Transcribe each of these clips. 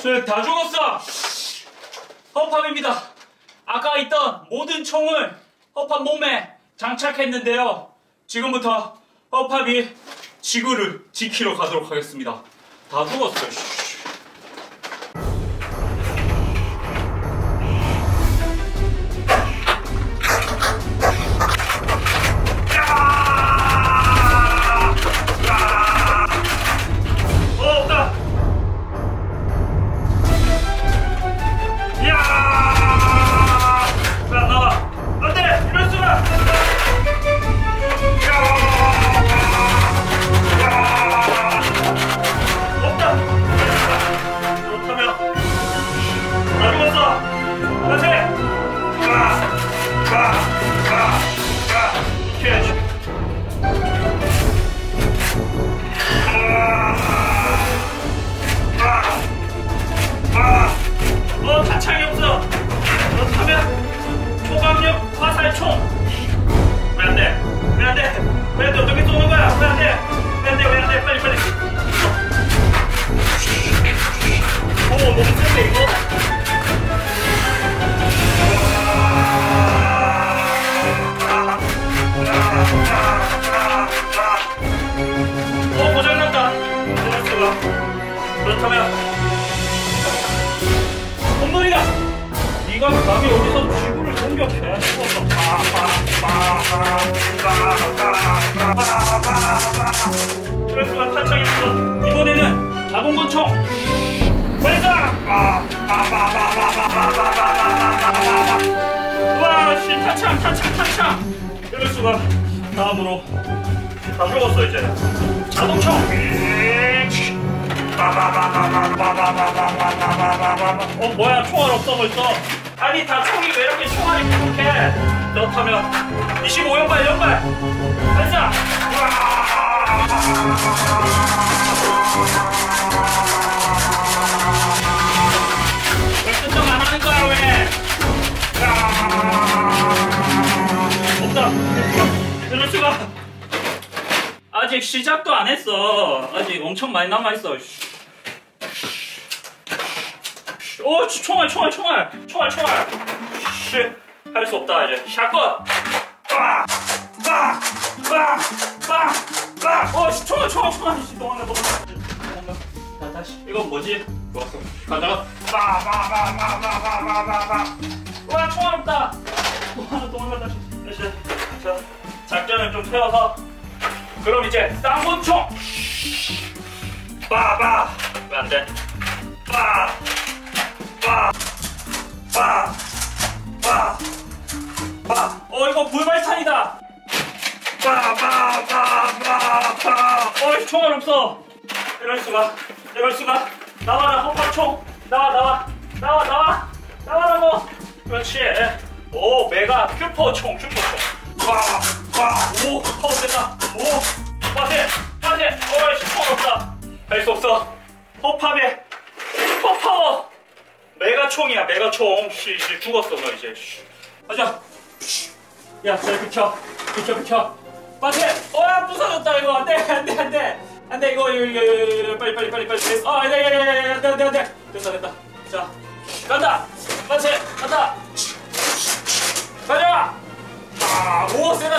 다 죽었어. 허팝입니다. 아까 있던 모든 총을 허팝 몸에 장착했는데요. 지금부터 허팝이 지구를 지키러 가도록 하겠습니다. 다 죽었어요. 탄창이 없어. 그렇다면 초강력 화살총. 왜 안 돼? 왜 안 돼? 왜 안 돼? 어떻게 쏘는 거야? 왜 안 돼? 왜 안 돼? 왜 안 돼? 빨리 빨리. 오, 너무 센데 이거. 고장났다. 그렇다면 홈런이다! 네가 감히 어디서 지구를 공격해? 그래서 탄창이 있어. 이번에는 자동권총 발사! 와, 씨, 탄창! 이럴 수가. 다음으로 다 죽었어 이제. 자동총. 뭐야, 총알 없어 벌써. 아니, 다 총이 왜 이렇게 총알이 부족해? 그렇다면 25연발 연발 발사. 왜 끝정 안 하는 거야 왜? 없다. 이럴 수가. 아직 시작도 안 했어. 아직 엄청 많이 남아있어. 오, 총알. 할 수 없다 이제. 샷건. 총알. 도망가. 다시. 이건 뭐지? 좋았어. 가자. 와, 총알 없다. 도망가 다시. 자, 작전을 좀 세워서. 그럼 이제 쌍권총. 왜 안 돼? 이거 불발탄이다. 총알 없어. 이럴 수가. 나와라, 허팝총. 나와라고. 그렇지. 오, 메가 큐퍼총. 오, 파워 됐다. 오, 빠세. 어이씨, 총알 없다. 할 수 없어. 허팝의 슈퍼파워. 메가총이야, 메가총. 죽었어 너 이제. 가자. 야, 잘 비켜. 빠세. 부서졌다 이거. 안돼. 이거 빨리. 안돼. 됐다. 자, 간다. 빠세, 간다. 가자. 오, 세다.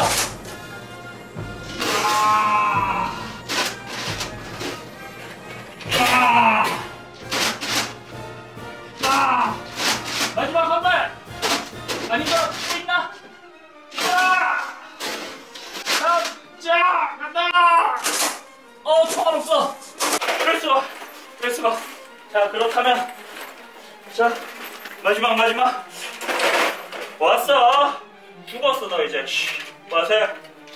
마지막 한 발. 아닌가? 또 있나? 자, 간다. 총알 없어. 그럴 수가. 자, 그렇다면 자, 마지막. 왔어. 죽었어 너 이제. 마세.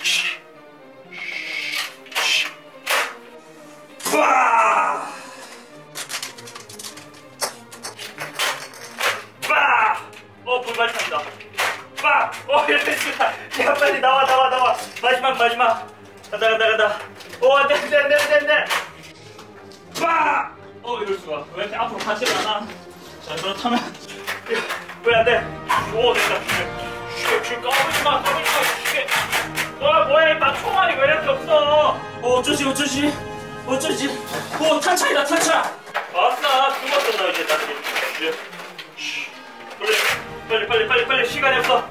불발탄이다. 이랬습니다. 야, 빨리 나와. 마지막. 간다. 안돼. 이럴 수가. 왜 이렇게 앞으로 가지를 않아? 자, 그렇다면 왜 안 돼? 오, 됐다. 까불지 마. 뭐야, 나 총알이 왜 이렇게 없어? 어쩌지? 오, 탄창이다. 아싸, 죽었어. 빨리 시간이 없어.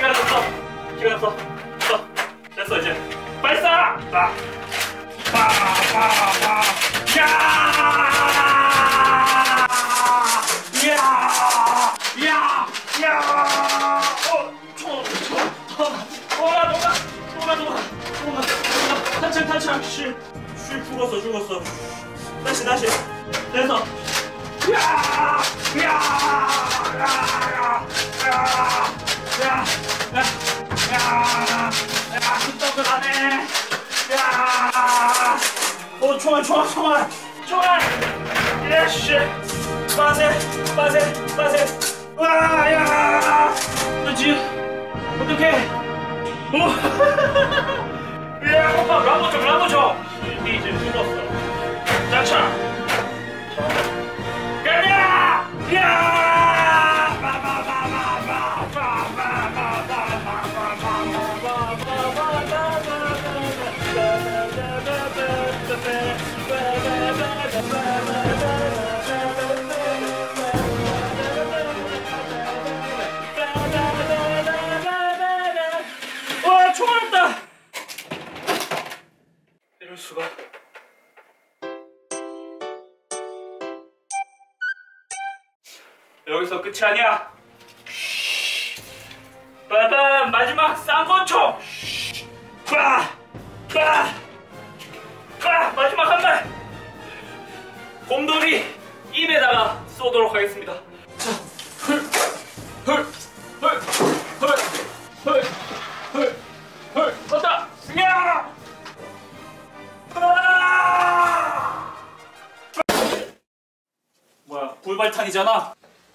됐어 이제. 빨리 쏴. 탈출. 죽었어. 다시. 됐어. 끄떡을 하네. 총알. 예씨. 빠세. 야. 그렇지. 어떡해. 야, 오빠 람보 줘. 이제 죽었어. 자차. 가냐! 야! 와, 총알 없다. 이럴 수가. 여기서 끝이 아니야. 빠밤, 마지막 쌍권총. 마지막 한 발. 곰돌이 입에다가 쏘도록 하겠습니다. 자, 왔다. 야! 뭐야, 불발탄이잖아.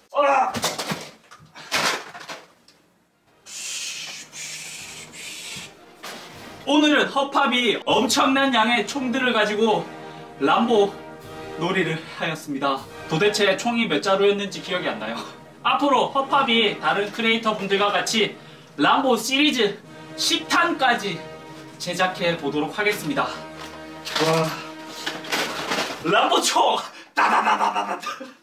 오늘은 허팝이 엄청난 양의 총들을 가지고 람보 놀이를 하였습니다. 도대체 총이 몇 자루였는지 기억이 안 나요. 앞으로 허팝이 다른 크리에이터 분들과 같이 람보 시리즈 10탄까지 제작해 보도록 하겠습니다. 와, 람보 총! 따다다다다다.